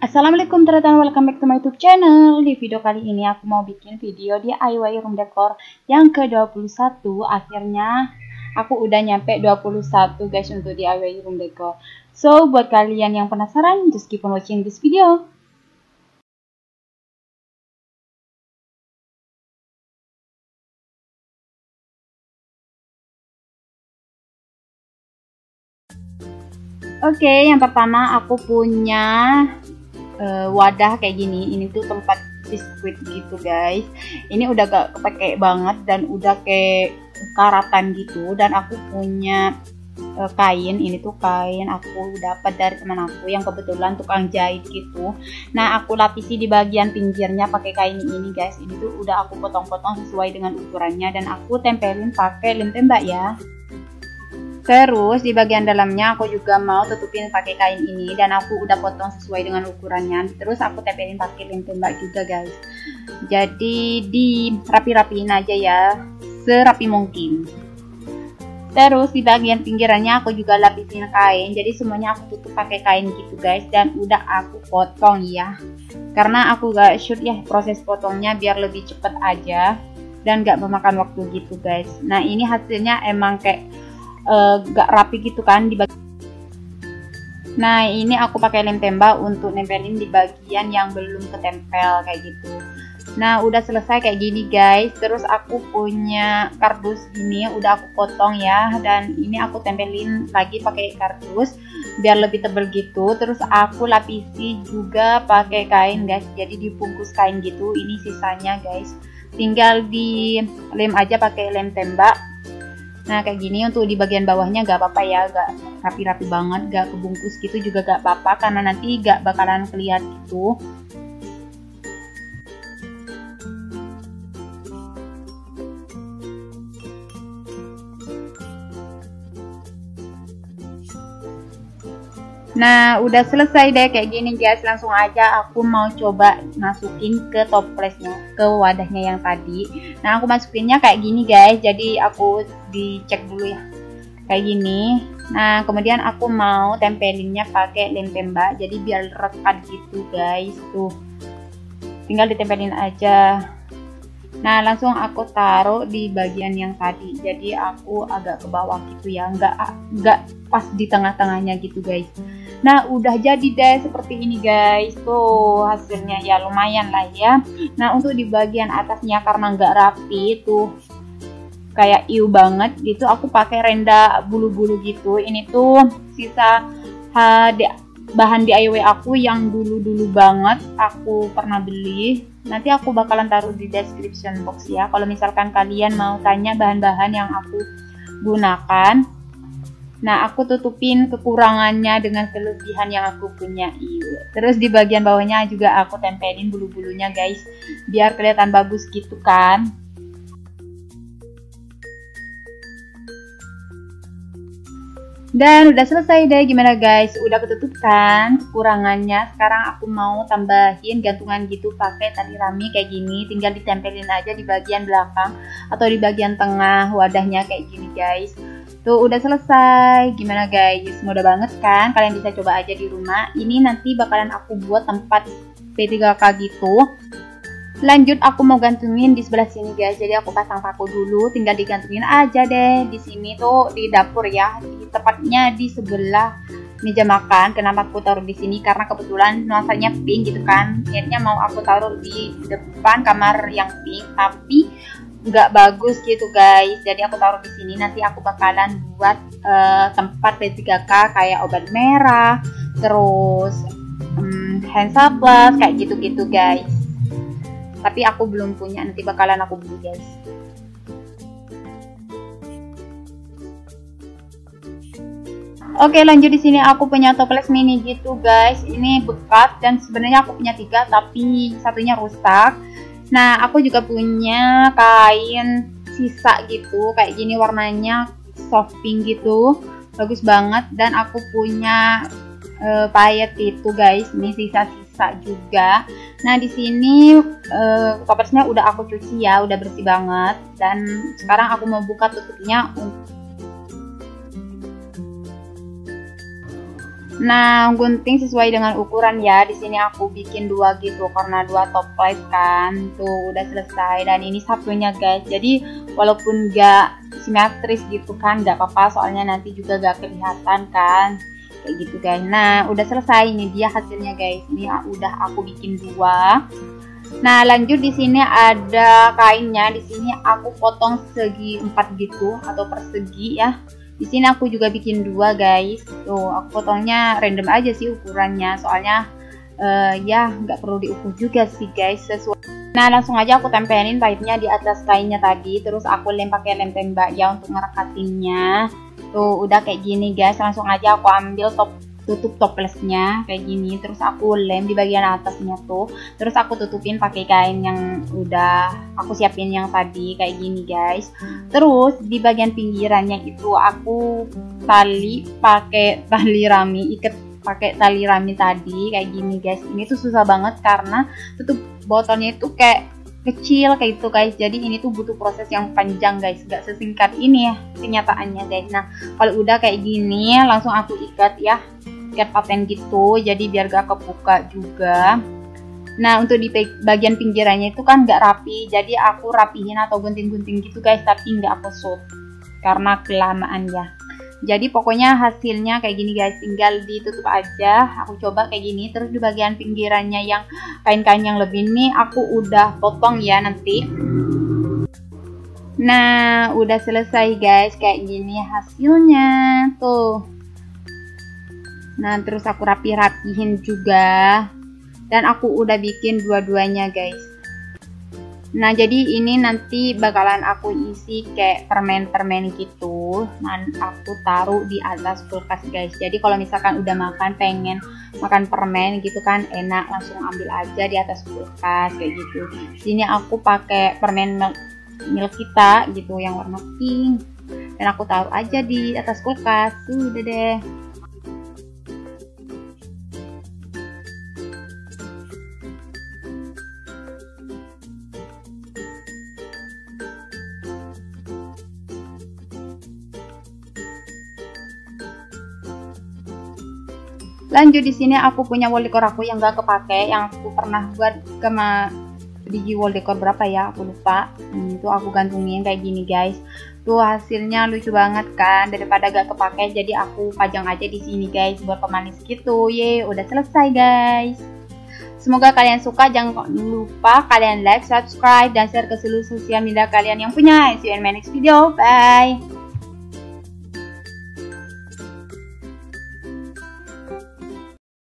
Assalamualaikum teman-teman, welcome back to my YouTube channel. Di video kali ini aku mau bikin video DIY room decor yang ke-21. Akhirnya aku udah nyampe 21 guys untuk DIY room decor. So buat kalian yang penasaran, just keep on watching this video. Oke, yang pertama aku punya wadah kayak gini. Ini tuh tempat biskuit gitu guys. Ini udah gak kepake banget dan udah kayak karatan gitu. Dan aku punya kain. Ini tuh kain aku dapat dari teman aku yang kebetulan tukang jahit gitu. Nah aku lapisi di bagian pinggirnya pakai kain ini guys. Ini tuh udah aku potong-potong sesuai dengan ukurannya dan aku tempelin pakai lem tembak ya. Terus di bagian dalamnya aku juga mau tutupin pakai kain ini dan aku udah potong sesuai dengan ukurannya. Terus aku tempelin pakai lem tembak juga guys. Jadi di rapi-rapiin aja ya, serapi mungkin. Terus di bagian pinggirannya aku juga lapisin kain. Jadi semuanya aku tutup pakai kain gitu guys dan udah aku potong ya. Karena aku gak shoot ya proses potongnya biar lebih cepet aja dan gak memakan waktu gitu guys. Nah ini hasilnya emang kayak gak rapi gitu kan di bagian. Nah ini aku pakai lem tembak untuk nempelin di bagian yang belum ketempel kayak gitu. Nah udah selesai kayak gini guys. Terus aku punya kardus gini udah aku potong ya dan ini aku tempelin lagi pakai kardus biar lebih tebal gitu. Terus aku lapisi juga pakai kain guys, jadi dibungkus kain gitu. Ini sisanya guys, tinggal di lem aja pakai lem tembak. Nah kayak gini untuk di bagian bawahnya gak apa-apa ya, gak rapi-rapi banget, gak kebungkus gitu juga gak apa-apa karena nanti gak bakalan kelihatan gitu. Nah udah selesai deh kayak gini guys, langsung aja aku mau coba masukin ke toplesnya, ke wadahnya yang tadi. Nah aku masukinnya kayak gini guys, jadi aku dicek dulu ya kayak gini. Nah kemudian aku mau tempelinnya pakai lem tembak jadi biar rekat gitu guys, tuh tinggal ditempelin aja. Nah langsung aku taruh di bagian yang tadi, jadi aku agak ke bawah gitu ya, nggak pas di tengah-tengahnya gitu guys. Nah udah jadi deh seperti ini guys, tuh hasilnya ya lumayan lah ya. Nah untuk di bagian atasnya karena nggak rapi tuh kayak iu banget gitu, aku pakai renda bulu-bulu gitu. Ini tuh sisa bahan DIY aku yang dulu-dulu banget aku pernah beli. Nanti aku bakalan taruh di description box ya kalau misalkan kalian mau tanya bahan-bahan yang aku gunakan. Nah aku tutupin kekurangannya dengan kelebihan yang aku punya. Terus di bagian bawahnya juga aku tempelin bulu-bulunya guys biar kelihatan bagus gitu kan. Dan udah selesai deh, gimana guys, udah ketutup kan kekurangannya. Sekarang aku mau tambahin gantungan gitu pakai tali rami kayak gini, tinggal ditempelin aja di bagian belakang atau di bagian tengah wadahnya kayak gini guys. Tuh udah selesai, gimana guys, mudah banget kan, kalian bisa coba aja di rumah. Ini nanti bakalan aku buat tempat P3K gitu. Lanjut aku mau gantungin di sebelah sini guys, jadi aku pasang paku dulu, tinggal digantungin aja deh di sini tuh di dapur ya, tepatnya di sebelah meja makan. Kenapa aku taruh di sini, karena kebetulan nuansanya pink gitu kan, niatnya mau aku taruh di depan kamar yang pink tapi nggak bagus gitu guys, jadi aku taruh di sini. Nanti aku bakalan buat tempat P3K kayak obat merah, terus hand plus kayak gitu-gitu guys. Tapi aku belum punya, nanti bakalan aku beli guys. Oke lanjut, di sini aku punya toples mini gitu guys. Ini bekas dan sebenarnya aku punya 3 tapi satunya rusak. Nah aku juga punya kain sisa gitu kayak gini, warnanya soft pink gitu, bagus banget. Dan aku punya payet itu guys, ini sisa-sisa juga. Nah di sini kopersnya udah aku cuci ya, udah bersih banget. Dan sekarang aku mau buka tutupnya. Nah, gunting sesuai dengan ukuran ya. Di sini aku bikin 2 gitu karena 2 toples kan. Tuh udah selesai, dan ini satunya guys. Jadi walaupun gak simetris gitu kan, gak apa-apa, soalnya nanti juga gak kelihatan kan. Kayak gitu guys. Nah, udah selesai, ini dia hasilnya guys. Ini udah aku bikin 2. Nah, lanjut di sini ada kainnya. Di sini aku potong segi 4 gitu atau persegi ya. Di sini aku juga bikin 2 guys. Tuh, aku potongnya random aja sih ukurannya. Soalnya ya nggak perlu diukur juga sih guys, sesuai. Nah, langsung aja aku tempelin pahitnya di atas kainnya tadi. Terus aku lem pakai lem tembak ya untuk ngerekatinnya. Tuh, udah kayak gini guys. Langsung aja aku ambil tutup toplesnya kayak gini, terus aku lem di bagian atasnya tuh, terus aku tutupin pakai kain yang udah aku siapin yang tadi kayak gini guys. Terus di bagian pinggirannya itu aku tali pakai tali rami, ikat pakai tali rami tadi kayak gini guys. Ini tuh susah banget karena tutup botolnya itu kayak kecil kayak itu guys, jadi ini tuh butuh proses yang panjang guys, gak sesingkat ini ya kenyataannya guys. Nah, kalau udah kayak gini langsung aku ikat ya, ikat paten gitu, jadi biar gak kebuka juga. Nah, untuk di bagian pinggirannya itu kan gak rapi, jadi aku rapihin atau gunting-gunting gitu guys, tapi gak aku shoot karena kelamaan ya. Jadi pokoknya hasilnya kayak gini guys, tinggal ditutup aja. Aku coba kayak gini. Terus di bagian pinggirannya yang kain-kain yang lebih ini aku udah potong ya nanti. Nah, udah selesai guys, kayak gini hasilnya tuh. Nah, terus aku rapihin juga, dan aku udah bikin dua-duanya guys. Nah, jadi ini nanti bakalan aku isi kayak permen-permen gitu. Nah, aku taruh di atas kulkas guys. Jadi kalau misalkan udah pengen makan permen gitu kan, enak langsung ambil aja di atas kulkas kayak gitu. Sini aku pakai permen milk kita gitu yang warna pink, dan aku taruh aja di atas kulkas. Udah deh. Lanjut di sini aku punya wall decor aku yang gak kepake, yang aku pernah buat sama Digi wall decor berapa ya, aku lupa. Itu aku gantungin kayak gini guys. Tuh hasilnya lucu banget kan, daripada gak kepake jadi aku pajang aja di sini guys buat pemanis gitu. Ye, udah selesai guys. Semoga kalian suka, jangan lupa kalian like, subscribe, dan share ke seluruh sosial media kalian yang punya. See you in my next video, bye.